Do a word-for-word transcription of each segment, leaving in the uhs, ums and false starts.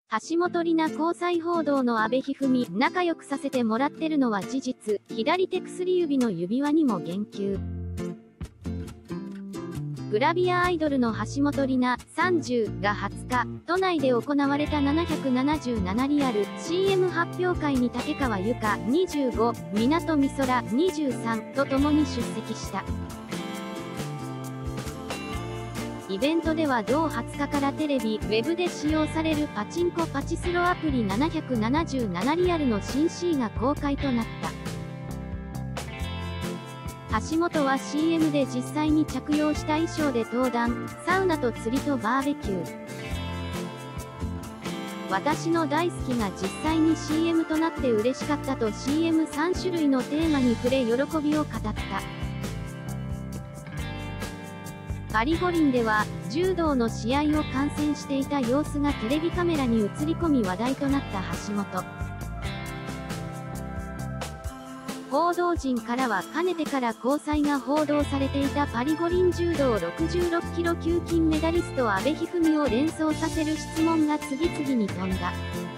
橋本里奈交際報道の阿部一二三、仲良くさせてもらってるのは事実。左手薬指の指輪にも言及。グラビアアイドルの橋本里奈さんじゅうがはつか、都内で行われたななひゃくななじゅうななリアル シーエム 発表会に竹川由香にじゅうご、港美空にじゅうさんと共に出席した。イベントでは同はつかからテレビ、ウェブで使用されるパチンコパチスロアプリななひゃくななじゅうななリアルの新 シー が公開となった。橋本は シーエム で実際に着用した衣装で登壇、サウナと釣りとバーベキュー。私の大好きが実際に シーエム となって嬉しかったと シーエムさん 種類のテーマに触れ喜びを語った。パリ五輪では、柔道の試合を観戦していた様子がテレビカメラに映り込み話題となった橋本。報道陣からはかねてから交際が報道されていたパリ五輪柔道ろくじゅうろっキロ級金メダリスト阿部一二三を連想させる質問が次々に飛んだ。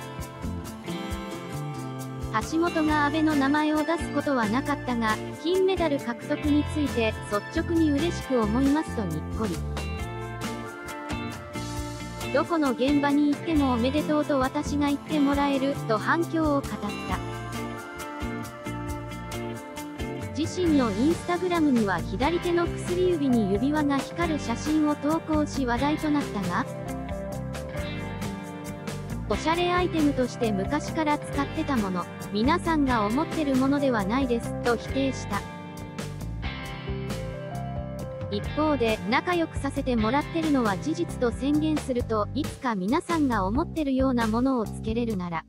橋本が阿部の名前を出すことはなかったが、金メダル獲得について率直に嬉しく思いますとにっこり。どこの現場に行ってもおめでとうと私が言ってもらえると反響を語った。自身のインスタグラムには左手の薬指に指輪が光る写真を投稿し話題となったが、おしゃれアイテムとして昔から使ってたもの、皆さんが思ってるものではないですと否定した。一方で、仲良くさせてもらってるのは事実と宣言すると、いつか皆さんが思ってるようなものをつけれるなら、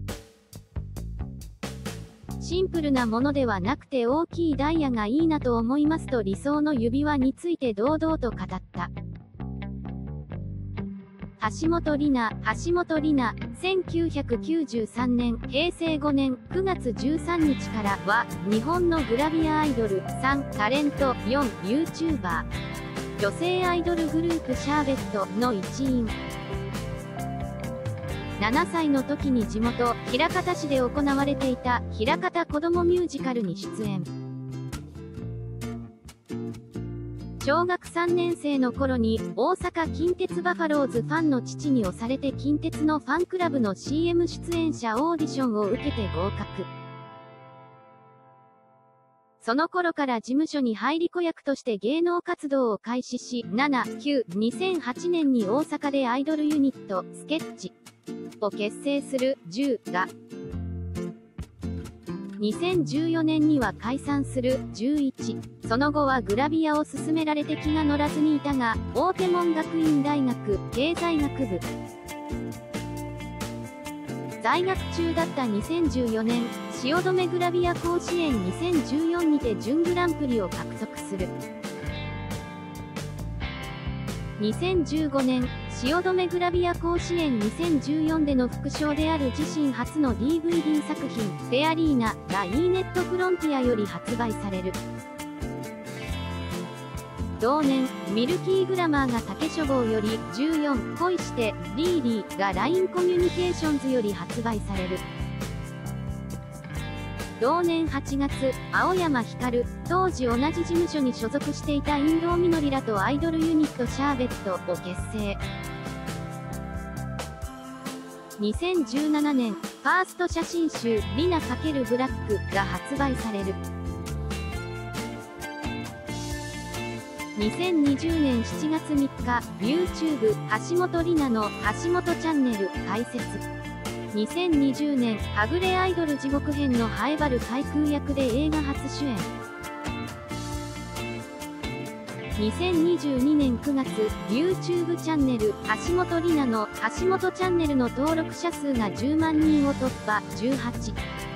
シンプルなものではなくて大きいダイヤがいいなと思いますと理想の指輪について堂々と語った。橋本里奈、橋本里奈、せんきゅうひゃくきゅうじゅうさんねん、へいせいごねんくがつじゅうさんにちからは、日本のグラビアアイドル、さん、タレント、よん、ユーチューバー、女性アイドルグループシャーベットの一員。ななさいの時に地元、枚方市で行われていた、枚方子どもミュージカルに出演。小学さんねんせいの頃に、大阪近鉄バファローズファンの父に押されて近鉄のファンクラブの シーエム 出演者オーディションを受けて合格。その頃から事務所に入り子役として芸能活動を開始し、なな、きゅう、にせんはちねんに大阪でアイドルユニット、スケッチを結成するじゅうが、にせんじゅうよねんには解散するじゅういち。その後はグラビアを勧められて気が乗らずにいたが、大手門学院大学経済学部在学中だったにせんじゅうよねん、汐留グラビア甲子園にせんじゅうよんにて準グランプリを獲得する。にせんじゅうごねん、汐留グラビア甲子園にせんじゅうよんでの副賞である自身初の ディーブイディー 作品、フェアリーナが E ネットフロンティアより発売される。同年、ミルキーグラマーが竹書房よりじゅうよん、恋してリーリーが ライン コミュニケーションズより発売される。同年はちがつ、青山光、当時同じ事務所に所属していた遠藤みのりらとアイドルユニットシャーベットを結成。にせんじゅうななねん、ファースト写真集、リナ×ブラックが発売される。にせんにじゅうねんしちがつみっか、YouTube、橋本里奈の橋本チャンネル開設。にせんにじゅうねん、はぐれアイドル地獄編のハエバル海空役で映画初主演。にせんにじゅうにねんくがつ、YouTube チャンネル、橋本里奈の橋本チャンネルの登録者数がじゅうまんにんを突破、じゅうはち。